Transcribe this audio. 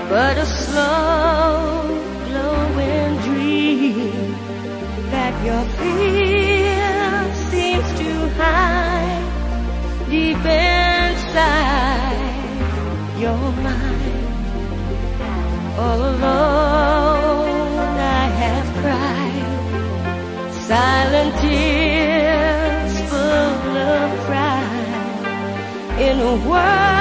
but a slow glowing dream that your fear seems to hide deep inside your mind. All alone I have cried silent tears full of pride in a world